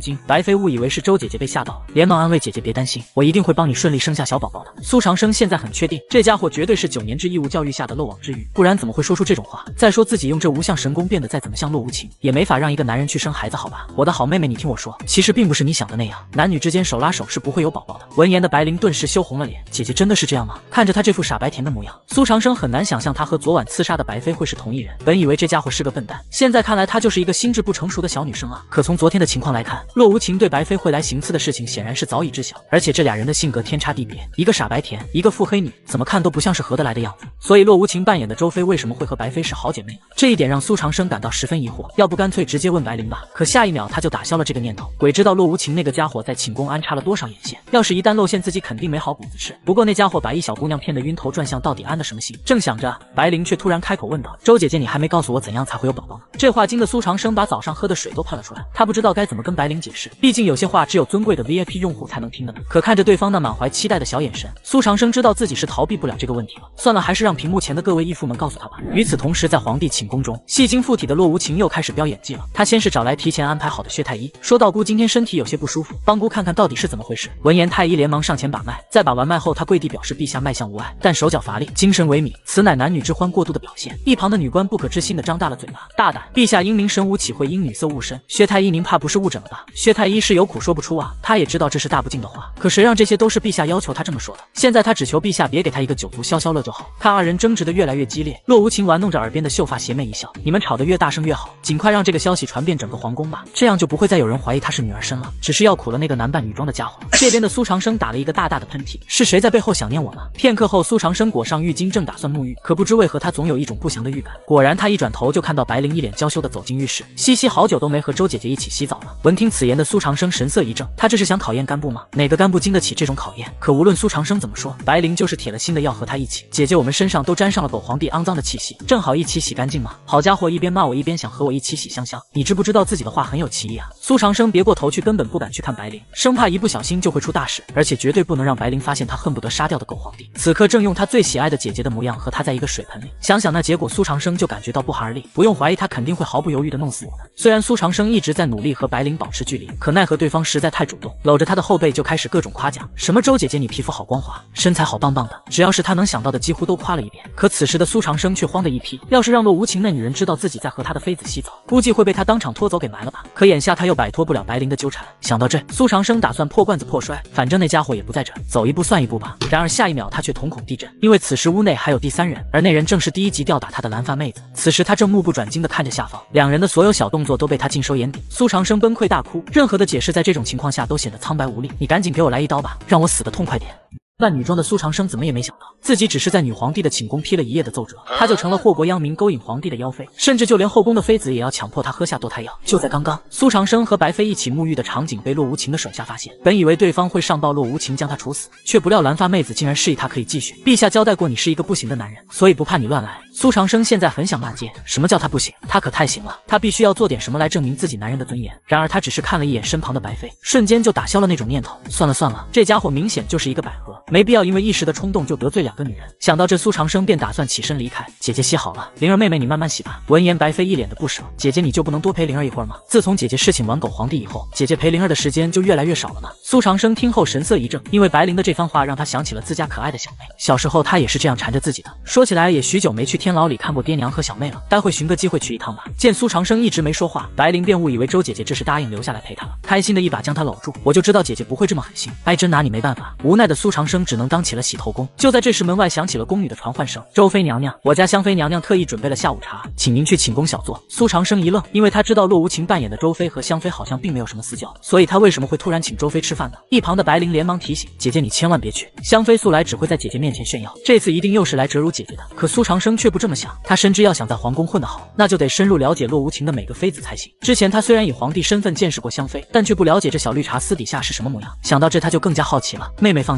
妃误以为是周姐姐被吓到了，连忙安慰姐姐别担心，我一定会帮你顺利生下小宝宝的。苏长生现在很确定，这家伙绝对是九年制义务教育下的漏网之鱼，不然怎么会说出这种话？再说自己用这无相神功变得再怎么像洛无情，也没法让一个男人去生孩子，好吧？我的好妹妹，你听我说，其实并不是你想的那样，男女之间手拉手是不会有宝宝的。闻言的白灵顿时羞红了脸，姐姐真的是这样吗？看着她这副傻白甜的模样，苏长生很难想象她和昨晚刺杀的白妃会是同一人。本以为这家伙是个笨蛋，现在看来她就是一个心智不成熟的小女生啊。可从昨天的情况来看，洛无情对白妃会来行刺的事情显然是早已知晓，而且这俩人的性格天差地别，一个傻白甜，一个腹黑女，怎么看都不像是合得来的样子。所以洛无情扮演的周妃为什么会和白妃是好姐妹呢？这一点让苏长生感到十分疑惑，要不干脆直接问白灵吧。可下一秒他就打消了这个念头，鬼知道洛无情那个家伙在寝宫安插了多少眼线，要是一旦露馅，自己肯定没好果子吃。不过那家伙把一小姑娘骗得晕头转向，到底安的什么心？正想着，白灵却突然开口问道：“周姐姐，你还没告诉我怎样才会有宝宝呢？”这话惊得苏长生把早上喝的水都喷了出来，他不知道该怎么跟白灵解释，毕竟有些话只有尊贵的 V I P 用户才能听的呢。可看着对方那满怀期待的小眼神，苏长生知道自己是逃避不了这个问题了。算了，还是让屏幕前的各位义父们告诉他吧。与此同时，在皇帝寝宫中，戏精附体的洛无情又开始飙演技了。他先是找来提前安排好的薛太医，说道：“姑今天身体有些不舒服，帮姑看看到底是怎么回事。”闻言，太医连忙上前把脉，在把完脉后，他跪地表示陛下脉象无碍，但手脚乏力，精神萎靡，此乃男女之欢过度的表现。一旁的女官不可置信的张大了嘴巴：“大胆！陛下英明神武，岂会因女色误身？薛太医，您怕不是误诊了吧？”薛太医是有苦说不出啊，他也知道这是大不敬的话，可谁让这些都是陛下要求他这么说的？现在他只求陛下别给他一个九族消消乐就好。看二人争执的越来越激烈，洛无情玩弄着耳边的秀发，邪魅一笑：“你们吵得越大声越好，尽快让这个消息传遍整个皇宫吧，这样就不会再有人怀疑他是女儿身了。只是要苦了那个男扮女装的家伙。”这边的苏长生打了一个大大的喷嚏，是谁在背后想念我呢？片刻后，苏长生裹上浴巾，正打算沐浴，可不知为何他总有一种不祥的预感。果然，他一转头就看到白灵一脸娇羞的走进浴室，西西好久都没和周姐姐一起洗澡了。闻听此言的苏长生神色一怔，他这是想考验干部吗？哪个干部经得起这种考验？可无论苏长生怎么说，白灵就是铁了心的要和他一起。姐姐，我们身上都沾上了狗皇帝肮脏的气息，正好一起洗干净嘛。好家伙，一边骂我一边想和我一起洗香香，你知不知道自己的话很有歧义啊？苏长生别过头去，根本不敢去看白灵，生怕一不小心就会出大事，而且绝对不能让白灵发现他恨不得杀掉的狗皇帝此刻正用他最喜爱的姐姐的模样和他在一个水盆里。想想那结果，苏长生就感觉到不寒而栗，不用怀疑他肯定会毫不犹豫的弄死我们。虽然苏长生一直在努力和白灵保持距离，可奈何对方实在太主动，搂着他的后背就开始各种夸奖，什么周姐姐你皮肤好光滑，身材好棒棒的，只要是他能想到的几乎都夸了一遍。可此时的苏长生却慌得一批，要是让洛无情那女人知道自己在和他的妃子洗澡，估计会被他当场拖走给埋了吧。可眼下他又摆脱不了白灵的纠缠，想到这，苏长生打算破罐子破摔，反正那家伙也不在这，走一步算一步吧。然而下一秒他却瞳孔地震，因为此时屋内还有第三人，而那人正是第一集吊打他的蓝发妹子。此时他正目不转睛地看着下方，两人的所有小动作都被他尽收眼底。苏长生崩溃大哭，任何的解释在这种情况下都显得苍白无力。你赶紧给我来一刀吧，让我死得痛快点。扮女装的苏长生怎么也没想到，自己只是在女皇帝的寝宫批了一夜的奏折，他就成了祸国殃民、勾引皇帝的妖妃，甚至就连后宫的妃子也要强迫他喝下堕胎药。就在刚刚，苏长生和白妃一起沐浴的场景被洛无情的手下发现，本以为对方会上报洛无情将他处死，却不料蓝发妹子竟然示意他可以继续。陛下交代过，你是一个不行的男人，所以不怕你乱来。苏长生现在很想骂街，什么叫他不行？他可太行了，他必须要做点什么来证明自己男人的尊严。然而他只是看了一眼身旁的白妃，瞬间就打消了那种念头。算了算了，这家伙明显就是一个百合，没必要因为一时的冲动就得罪两个女人。想到这，苏长生便打算起身离开。姐姐洗好了，灵儿妹妹你慢慢洗吧。闻言，白妃一脸的不舍，姐姐你就不能多陪灵儿一会儿吗？自从姐姐侍寝完狗皇帝以后，姐姐陪灵儿的时间就越来越少了呢。苏长生听后神色一怔，因为白灵的这番话让他想起了自家可爱的小妹，小时候他也是这样缠着自己的。说起来也许久没去天牢里看过爹娘和小妹了，待会寻个机会去一趟吧。见苏长生一直没说话，白灵便误以为周姐姐这是答应留下来陪她了，开心的一把将她搂住。我就知道姐姐不会这么狠心，哎，真拿你没办法。无奈的苏长生只能当起了洗头工。就在这时，门外响起了宫女的传唤声：“周妃娘娘，我家香妃娘娘特意准备了下午茶，请您去寝宫小坐。”苏长生一愣，因为他知道洛无情扮演的周妃和香妃好像并没有什么私交，所以他为什么会突然请周妃吃饭呢？一旁的白灵连忙提醒：“姐姐你千万别去，香妃素来只会在姐姐面前炫耀，这次一定又是来折辱姐姐的。”可苏长生却不这么想，他深知要想在皇宫混得好，那就得深入了解洛无情的每个妃子才行。之前他虽然以皇帝身份见识过香妃，但却不了解这小绿茶私底下是什么模样。想到这，他就更加好奇了。妹妹放心，姐姐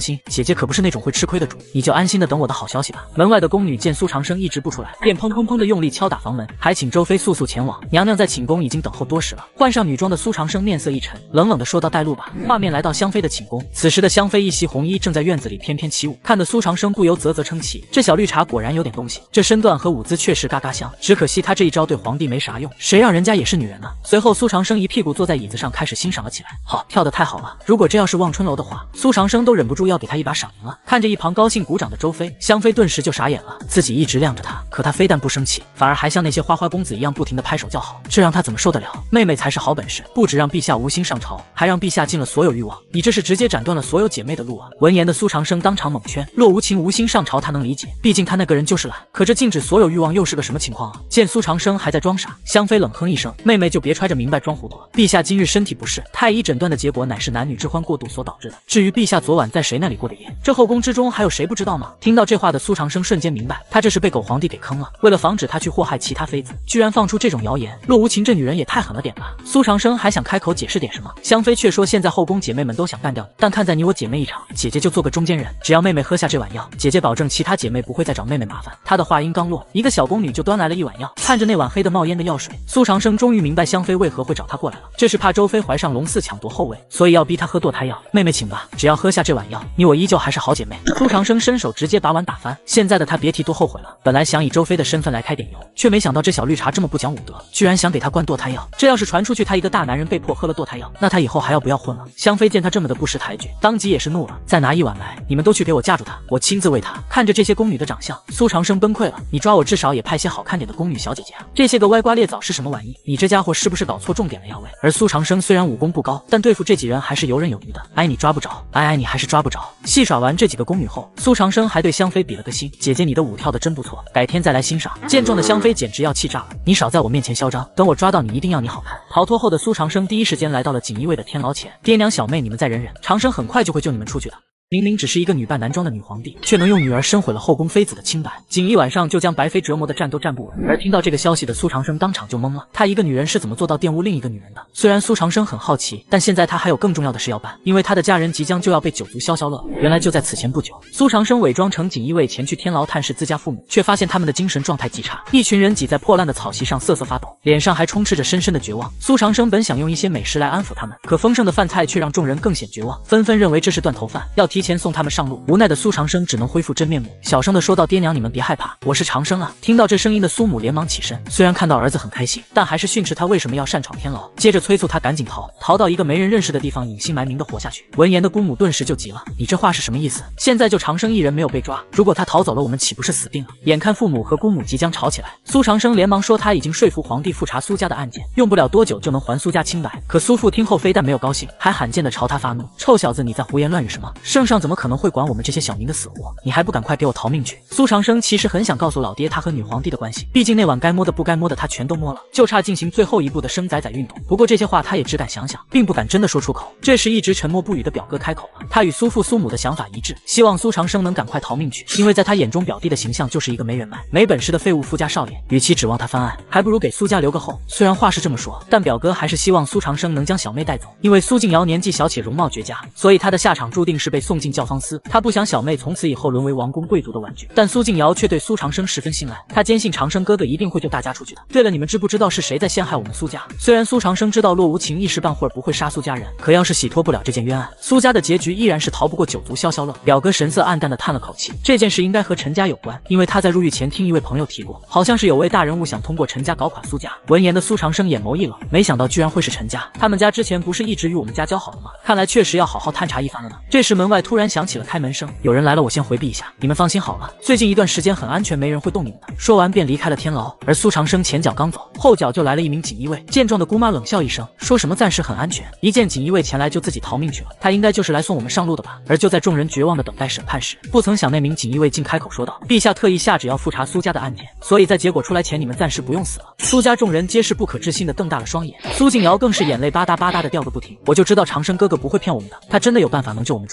姐可不是那种会吃亏的主，你就安心的等我的好消息吧。门外的宫女见苏长生一直不出来，便砰砰砰的用力敲打房门，还请周妃速速前往。娘娘在寝宫已经等候多时了。换上女装的苏长生面色一沉，冷冷的说道：“带路吧。”画面来到香妃的寝宫，此时的香妃一袭红衣正在院子里翩翩起舞，看得苏长生不由啧啧称奇，这小绿茶果然有点东西，这身段和舞姿确实嘎嘎香，只可惜她这一招对皇帝没啥用，谁让人家也是女人呢？随后苏长生一屁股坐在椅子上，开始欣赏了起来。好，跳得太好了！如果这要是望春楼的话，苏长生都忍不住要给他一把赏银了。看着一旁高兴鼓掌的周妃，香妃顿时就傻眼了，自己一直晾着他，可他非但不生气，反而还像那些花花公子一样不停的拍手叫好，这让他怎么受得了？妹妹才是好本事，不止让陛下无心上朝，还让陛下尽了所有欲望，你这是直接斩断了所有姐妹的路啊！闻言的苏长生当场猛圈，若无情无心上朝他能理解，毕竟他那个人就是懒，可这禁止所有欲望又是个什么情况啊？见苏长生还在装傻，香妃冷哼一声，妹妹就别揣着明白装糊涂了。陛下今日身体不适，太医诊断的结果乃是男女之欢过度所导致的。至于陛下昨晚在谁那里过的夜，这后宫之中还有谁不知道吗？听到这话的苏长生瞬间明白，他这是被狗皇帝给坑了。为了防止他去祸害其他妃子，居然放出这种谣言。洛无情这女人也太狠了点吧！苏长生还想开口解释点什么，香妃却说现在后宫姐妹们都想干掉你，但看在你我姐妹一场，姐姐就做个中间人，只要妹妹喝下这碗药，姐姐保证其他姐妹不会再找妹妹麻烦。她的话音刚落，一个小宫女就端来了一碗药，看着那碗黑的冒烟的药水，苏长生终于明白香妃为何会找他过来了，这是怕周妃怀上龙嗣抢夺后位，所以要逼她喝堕胎药。妹妹请吧，只要喝下这碗药，你我依旧还是好姐妹。苏长生伸手直接把碗打翻，现在的他别提多后悔了。本来想以周妃的身份来开点油，却没想到这小绿茶这么不讲武德，居然想给他灌堕胎药。这要是传出去，他一个大男人被迫喝了堕胎药，那他以后还要不要混了？香妃见他这么的不识抬举，当即也是怒了，再拿一碗来，你们都去给我架住他，我亲自喂他。看着这些宫女的长相，苏长生崩溃了，你抓我至少也派些好看点的宫女小姐姐啊！这些个歪瓜裂枣是什么玩意？你这家伙是不是搞错重点了呀喂？而苏长生虽然武功不高，但对付这几人还是游刃有余的。哎，你抓不着，哎哎，你还是抓不着。戏耍完这几个宫女后，苏长生还对香妃比了个心，姐姐你的舞跳得真不错，改天再来欣赏。见状的香妃简直要气炸了，你少在我面前嚣张，等我抓到你一定要你好看。逃脱后的苏长生第一时间来到了锦衣卫的天牢前，爹娘小妹你们再忍忍，长生很快就会救你们出去的。明明只是一个女扮男装的女皇帝，却能用女儿深毁了后宫妃子的清白，仅一晚上就将白妃折磨的站都站不稳。而听到这个消息的苏长生当场就懵了，她一个女人是怎么做到玷污另一个女人的？虽然苏长生很好奇，但现在他还有更重要的事要办，因为他的家人即将就要被九族消消乐。原来就在此前不久，苏长生伪装成锦衣卫前去天牢探视自家父母，却发现他们的精神状态极差，一群人挤在破烂的草席上瑟瑟发抖，脸上还充斥着深深的绝望。苏长生本想用一些美食来安抚他们，可丰盛的饭菜却让众人更显绝望，纷纷认为这是断头饭，要提前送他们上路。无奈的苏长生只能恢复真面目，小声的说道：“爹娘，你们别害怕，我是长生啊。”听到这声音的苏母连忙起身，虽然看到儿子很开心，但还是训斥他为什么要擅闯天牢，接着催促他赶紧逃，逃到一个没人认识的地方，隐姓埋名的活下去。闻言的姑母顿时就急了：“你这话是什么意思？现在就长生一人没有被抓，如果他逃走了，我们岂不是死定了？”眼看父母和姑母即将吵起来，苏长生连忙说他已经说服皇帝复查苏家的案件，用不了多久就能还苏家清白。可苏父听后非但没有高兴，还罕见的朝他发怒：“臭小子，你在胡言乱语什么？圣上怎么可能会管我们这些小民的死活？你还不赶快给我逃命去！”苏长生其实很想告诉老爹他和女皇帝的关系，毕竟那晚该摸的不该摸的他全都摸了，就差进行最后一步的生崽崽运动。不过这些话他也只敢想想，并不敢真的说出口。这时一直沉默不语的表哥开口了，他与苏父苏母的想法一致，希望苏长生能赶快逃命去，因为在他眼中表弟的形象就是一个没人脉、没本事的废物富家少爷，与其指望他翻案，还不如给苏家留个后。虽然话是这么说，但表哥还是希望苏长生能将小妹带走，因为苏静瑶年纪小且容貌绝佳，所以她的下场注定是被送进教坊司。他不想小妹从此以后沦为王公贵族的玩具，但苏静瑶却对苏长生十分信赖，他坚信长生哥哥一定会救大家出去的。对了，你们知不知道是谁在陷害我们苏家？虽然苏长生知道洛无情一时半会儿不会杀苏家人，可要是洗脱不了这件冤案，苏家的结局依然是逃不过九族消消乐。表哥神色暗淡的叹了口气，这件事应该和陈家有关，因为他在入狱前听一位朋友提过，好像是有位大人物想通过陈家搞垮苏家。闻言的苏长生眼眸一冷，没想到居然会是陈家，他们家之前不是一直与我们家交好的吗？看来确实要好好探查一番了呢。这时门外突然响起了开门声，有人来了，我先回避一下，你们放心好了，最近一段时间很安全，没人会动你们的。说完便离开了天牢。而苏长生前脚刚走，后脚就来了一名锦衣卫，见状的姑妈冷笑一声，说什么暂时很安全，一见锦衣卫前来就自己逃命去了，他应该就是来送我们上路的吧。而就在众人绝望的等待审判时，不曾想那名锦衣卫竟开口说道：“陛下特意下旨要复查苏家的案件，所以在结果出来前，你们暂时不用死了。”苏家众人皆是不可置信的瞪大了双眼，苏静瑶更是眼泪吧嗒吧嗒的掉个不停。我就知道长生哥哥不会骗我们的，他真的有办法能救我们出去，骗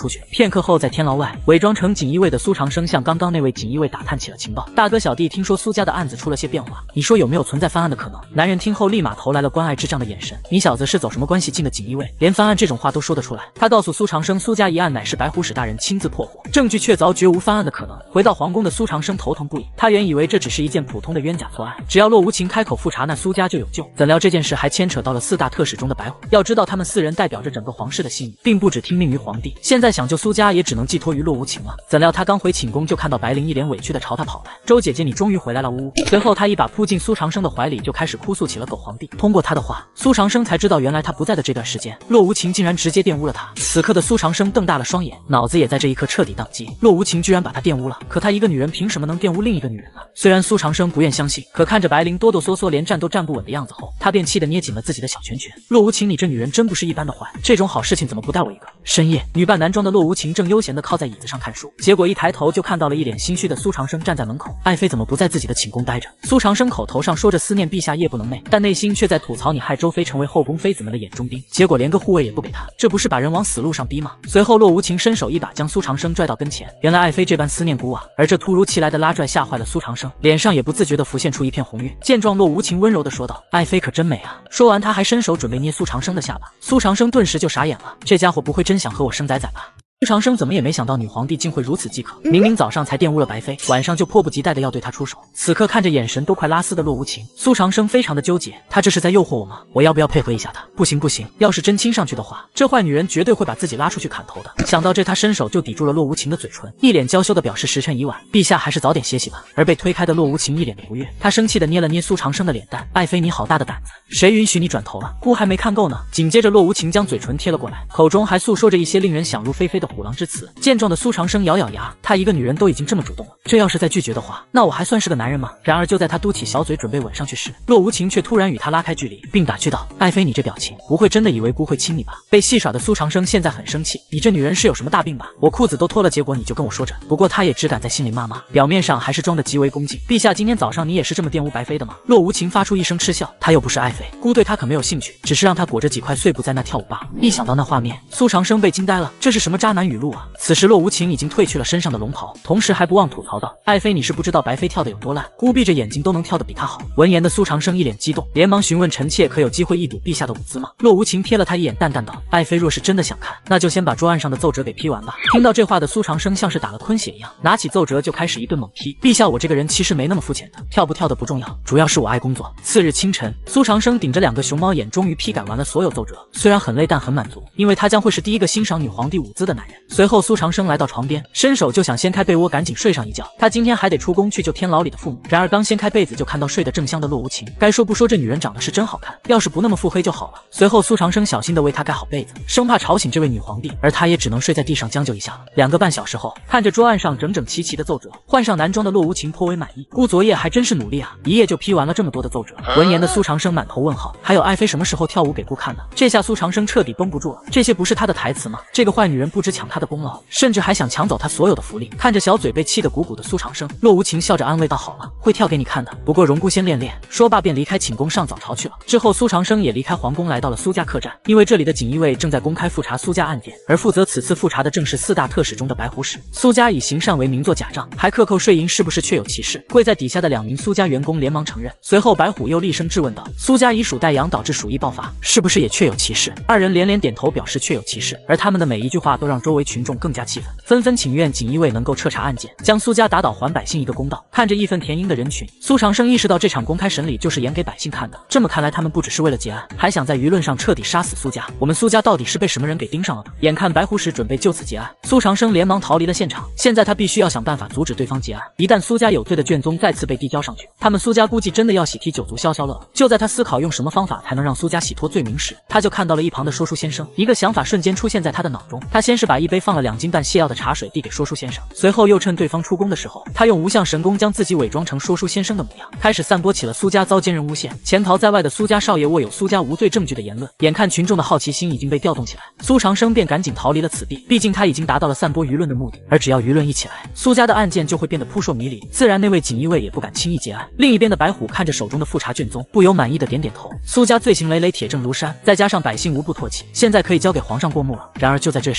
片刻后，在天牢外，伪装成锦衣卫的苏长生向刚刚那位锦衣卫打探起了情报。大哥小弟，听说苏家的案子出了些变化，你说有没有存在翻案的可能？男人听后立马投来了关爱智障的眼神。你小子是走什么关系进的锦衣卫，连翻案这种话都说得出来？他告诉苏长生，苏家一案乃是白虎使大人亲自破获，证据确凿，绝无翻案的可能。回到皇宫的苏长生头疼不已，他原以为这只是一件普通的冤假错案，只要洛无情开口复查，那苏家就有救。怎料这件事还牵扯到了四大特使中的白虎。要知道，他们四人代表着整个皇室的信誉，并不只听命于皇帝。现在想救苏家，也只能寄托于洛无情了。怎料他刚回寝宫，就看到白灵一脸委屈的朝他跑来：“周姐姐，你终于回来了！”呜呜。随后他一把扑进苏长生的怀里，就开始哭诉起了狗皇帝。通过他的话，苏长生才知道，原来他不在的这段时间，洛无情竟然直接玷污了他。此刻的苏长生瞪大了双眼，脑子也在这一刻彻底宕机。洛无情居然把他玷污了，可他一个女人凭什么能玷污另一个女人呢？虽然苏长生不愿相信，可看着白灵哆哆嗦嗦，连站都站不稳的样子后，他便气得捏紧了自己的小拳拳。洛无情，你这女人真不是一般的坏，这种好事情怎么不带我一个？深夜，女扮男装的洛无情正悠闲地靠在椅子上看书，结果一抬头就看到了一脸心虚的苏长生站在门口。爱妃怎么不在自己的寝宫待着？苏长生口头上说着思念陛下夜不能寐，但内心却在吐槽你害周妃成为后宫妃子们的眼中钉，结果连个护卫也不给他，这不是把人往死路上逼吗？随后洛无情伸手一把将苏长生拽到跟前，原来爱妃这般思念古往，而这突如其来的拉拽吓坏了苏长生，脸上也不自觉地浮现出一片红晕。见状，洛无情温柔地说道：“爱妃可真美啊！”说完，他还伸手准备捏苏长生的下巴，苏长生顿时就傻眼了，这家伙不会真想和我生崽崽吧？苏长生怎么也没想到女皇帝竟会如此饥渴，明明早上才玷污了白妃，晚上就迫不及待的要对她出手。此刻看着眼神都快拉丝的洛无情，苏长生非常的纠结，他这是在诱惑我吗？我要不要配合一下他？不行不行，要是真亲上去的话，这坏女人绝对会把自己拉出去砍头的。想到这，他伸手就抵住了洛无情的嘴唇，一脸娇羞的表示时辰已晚，陛下还是早点歇息吧。而被推开的洛无情一脸的不悦，他生气的捏了捏苏长生的脸蛋，爱妃你好大的胆子，谁允许你转头了？姑还没看够呢。紧接着洛无情将嘴唇贴了过来，口中还诉说着一些令人想入非非的虎狼之词。见状的苏长生咬咬牙，他一个女人都已经这么主动了，这要是再拒绝的话，那我还算是个男人吗？然而就在他嘟起小嘴准备吻上去时，洛无情却突然与他拉开距离，并打趣道：“爱妃，你这表情，不会真的以为姑会亲你吧？”被戏耍的苏长生现在很生气，你这女人是有什么大病吧？我裤子都脱了，结果你就跟我说着。不过他也只敢在心里骂骂，表面上还是装得极为恭敬。陛下，今天早上你也是这么玷污白妃的吗？洛无情发出一声嗤笑，他又不是爱妃，姑对他可没有兴趣，只是让他裹着几块碎布在那跳舞罢了。一想到那画面，苏长生被惊呆了，这是什么渣男语录啊？此时洛无情已经褪去了身上的龙袍，同时还不忘吐槽道：“爱妃，你是不知道白妃跳得有多烂，姑闭着眼睛都能跳得比她好。”闻言的苏长生一脸激动，连忙询问臣妾可有机会一睹陛下的舞姿吗？洛无情瞥了他一眼，淡淡道：“爱妃若是真的想看，那就先把桌案上的奏折给批完吧。”听到这话的苏长生像是打了吞血一样，拿起奏折就开始一顿猛批。陛下，我这个人其实没那么肤浅的，跳不跳的不重要，主要是我爱工作。次日清晨，苏长生顶着两个熊猫眼，终于批改完了所有奏折，虽然很累，但很满足，因为他将会是第一个欣赏女皇帝舞姿的男人。随后，苏长生来到床边，伸手就想掀开被窝，赶紧睡上一觉。他今天还得出宫去救天牢里的父母。然而刚掀开被子，就看到睡得正香的洛无情。该说不说，这女人长得是真好看，要是不那么腹黑就好了。随后苏长生小心地为她盖好被子，生怕吵醒这位女皇帝，而他也只能睡在地上将就一下了。两个半小时后，看着桌案上整整齐齐的奏折，换上男装的洛无情颇为满意。姑昨夜还真是努力啊，一夜就批完了这么多的奏折。闻言的苏长生满头问号，还有爱妃什么时候跳舞给姑看呢？这下苏长生彻底绷不住了，这些不是他的台词吗？这个坏女人不止抢他的功劳，甚至还想抢走他所有的福利。看着小嘴被气得鼓鼓的苏长生，洛无情笑着安慰道：“好了，会跳给你看的，不过容姑先练练。”说罢便离开寝宫上早朝去了。之后苏长生也离开皇宫，来到了苏家客栈，因为这里的锦衣卫正在公开复查苏家案件，而负责此次复查的正是四大特使中的白虎使。苏家以行善为名做假账，还克扣税银，是不是确有其事？跪在底下的两名苏家员工连忙承认。随后白虎又厉声质问道：“苏家以鼠代羊，导致鼠疫爆发，是不是也确有其事？”二人连连点头表示确有其事，而他们的每一句话都让周围群众更加气愤，纷纷请愿锦衣卫能够彻查案件，将苏家打倒，还百姓一个公道。看着义愤填膺的人群，苏长生意识到这场公开审理就是演给百姓看的。这么看来，他们不只是为了结案，还想在舆论上彻底杀死苏家。我们苏家到底是被什么人给盯上了呢？眼看白虎使准备就此结案，苏长生连忙逃离了现场。现在他必须要想办法阻止对方结案，一旦苏家有罪的卷宗再次被递交上去，他们苏家估计真的要喜提九族消消乐了。就在他思考用什么方法才能让苏家洗脱罪名时，他就看到了一旁的说书先生。一个想法瞬间出现在他的脑中，他先是把一杯放了两斤半泻药的茶水递给说书先生，随后又趁对方出宫的时候，他用无相神功将自己伪装成说书先生的模样，开始散播起了苏家遭奸人诬陷，潜逃在外的苏家少爷握有苏家无罪证据的言论。眼看群众的好奇心已经被调动起来，苏长生便赶紧逃离了此地，毕竟他已经达到了散播舆论的目的，而只要舆论一起来，苏家的案件就会变得扑朔迷离，自然那位锦衣卫也不敢轻易结案。另一边的白虎看着手中的复查卷宗，不由满意的点点头。苏家罪行累累，铁证如山，再加上百姓无不唾弃，现在可以交给皇上过目了。然而就在这时，一名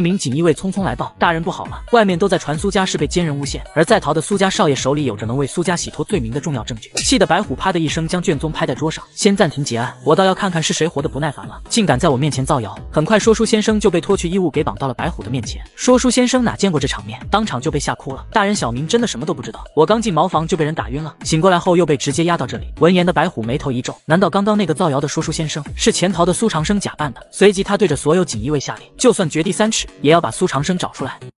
名锦衣卫匆匆来报，大人不好了，外面都在传苏家是被奸人诬陷，而在逃的苏家少爷手里有着能为苏家洗脱罪名的重要证据。气得白虎啪的一声将卷宗拍在桌上，先暂停结案，我倒要看看是谁活得不耐烦了，竟敢在我面前造谣。很快说书先生就被脱去衣物给绑到了白虎的面前。说书先生哪见过这场面，当场就被吓哭了。大人小明真的什么都不知道，我刚进茅房就被人打晕了，醒过来后又被直接压到这里。闻言的白虎眉头一皱，难道刚刚那个造谣的说书先生是潜逃的苏长生假扮的？随即他对着所有锦衣卫下令，就算掘地三尺也要把苏长生找出来。